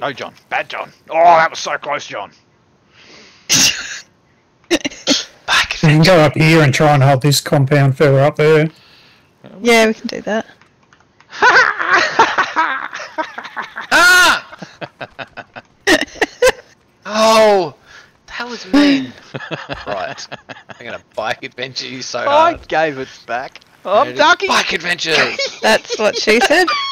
No, John. Bad John. Oh, that was so close, John. Back. You can go up here and try and hold this compound further up there. Yeah, we can do that. Ah! Oh, that was mean. Right, I'm gonna bike adventure you so I hard. gave it back. I'm ducking. Bike adventure. That's what she said.